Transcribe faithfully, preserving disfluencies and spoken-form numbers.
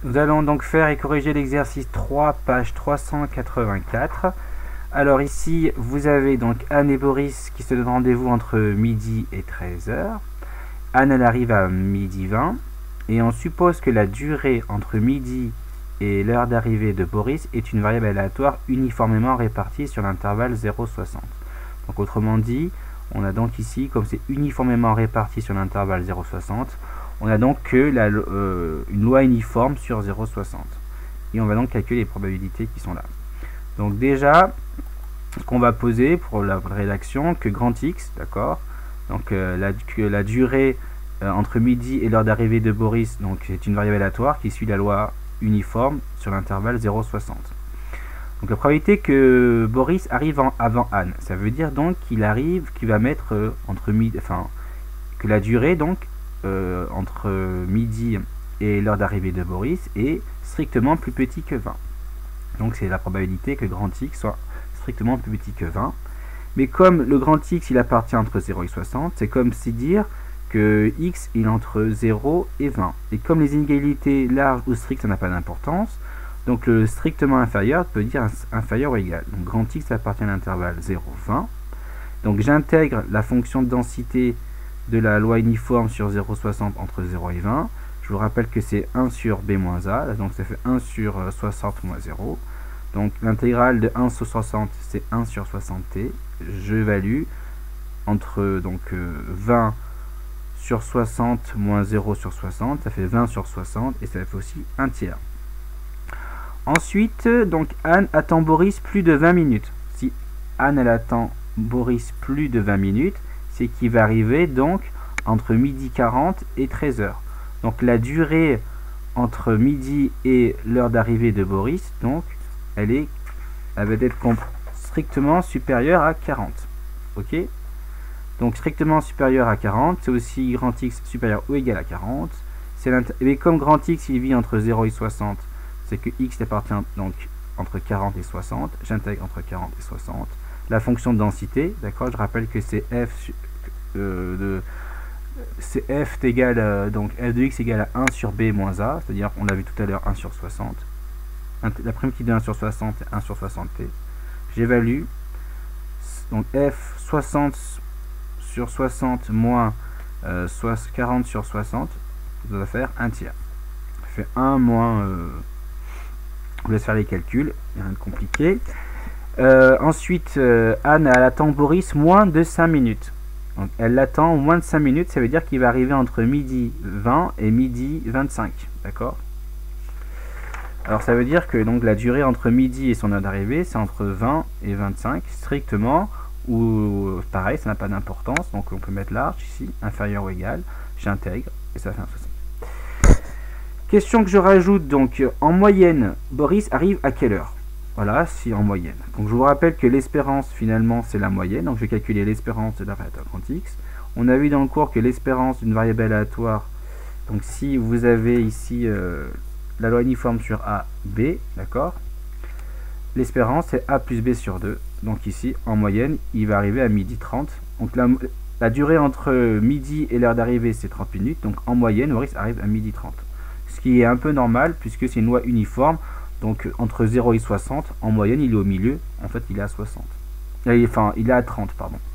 Nous allons donc faire et corriger l'exercice trois, page trois cent quatre-vingt-quatre. Alors ici, vous avez donc Anne et Boris qui se donnent rendez-vous entre midi et treize heures. Anne, elle arrive à midi vingt. Et on suppose que la durée entre midi et l'heure d'arrivée de Boris est une variable aléatoire uniformément répartie sur l'intervalle zéro virgule soixante. Donc autrement dit, on a donc ici, comme c'est uniformément réparti sur l'intervalle zéro virgule soixante, on a donc que la, euh, une loi uniforme sur zéro virgule soixante. Et on va donc calculer les probabilités qui sont là. Donc déjà, ce qu'on va poser pour la rédaction, que grand X, d'accord, donc euh, la, que la durée euh, entre midi et l'heure d'arrivée de Boris, donc c'est une variable aléatoire qui suit la loi uniforme sur l'intervalle zéro virgule soixante. Donc la probabilité que Boris arrive en, avant Anne, ça veut dire donc qu'il arrive, qu'il va mettre euh, entre midi, enfin que la durée donc euh, entre midi et l'heure d'arrivée de Boris est strictement plus petit que vingt. Donc c'est la probabilité que grand X soit strictement plus petit que vingt. Mais comme le grand X il appartient entre zéro et soixante, c'est comme si dire que X il est entre zéro et vingt. Et comme les inégalités larges ou strictes ça n'a pas d'importance, donc le strictement inférieur peut dire inférieur ou égal. Donc grand X appartient à l'intervalle zéro vingt. Donc j'intègre la fonction de densité de la loi uniforme sur zéro virgule soixante entre zéro et vingt. Je vous rappelle que c'est un sur b moins a, donc ça fait un sur soixante moins zéro. Donc l'intégrale de un sur soixante, c'est un sur soixante t. Je value entre donc, euh, vingt sur soixante moins zéro sur soixante, ça fait vingt sur soixante, et ça fait aussi un tiers. Ensuite, donc Anne attend Boris plus de vingt minutes. Si Anne elle attend Boris plus de vingt minutes, c'est qu'il va arriver donc entre midi quarante et treize heures. Donc la durée entre midi et l'heure d'arrivée de Boris, donc elle est, elle va être strictement supérieure à quarante. Ok? Donc strictement supérieure à quarante, c'est aussi grand X supérieur ou égal à quarante. Et comme grand X il vit entre zéro et soixante, c'est que X appartient donc entre quarante et soixante. J'intègre entre quarante et soixante. La fonction de densité, d'accord, je rappelle que c'est f euh, de c'est f égale euh, donc f de x égale à un sur b moins a, c'est-à-dire on l'a vu tout à l'heure un sur soixante. La primitive de un sur soixante est un sur soixante t. J'évalue donc f soixante sur soixante moins euh, quarante sur soixante, ça va faire un tiers. Ça fait un moins euh, je vous laisse faire les calculs, rien de compliqué. Euh, ensuite, euh, Anne elle attend Boris moins de cinq minutes. Donc, elle l'attend moins de cinq minutes, ça veut dire qu'il va arriver entre midi vingt et midi vingt-cinq. D'accord? Alors ça veut dire que donc, la durée entre midi et son heure d'arrivée, c'est entre vingt et vingt-cinq, strictement, ou pareil, ça n'a pas d'importance, donc on peut mettre large ici, inférieur ou égal, j'intègre, et ça fait un soixante. Question que je rajoute, donc en moyenne, Boris arrive à quelle heure? Voilà, si en moyenne. Donc je vous rappelle que l'espérance finalement c'est la moyenne, donc je vais calculer l'espérance de la variable grand X. On a vu dans le cours que l'espérance d'une variable aléatoire, donc si vous avez ici euh, la loi uniforme sur A, B, d'accord, l'espérance c'est A plus B sur deux, donc ici en moyenne il va arriver à midi trente. Donc la, la durée entre midi et l'heure d'arrivée c'est trente minutes, donc en moyenne Boris arrive à midi trente. Ce qui est un peu normal puisque c'est une loi uniforme. Donc entre zéro et soixante, en moyenne il est au milieu, en fait il est à soixante. Enfin il est à trente, pardon.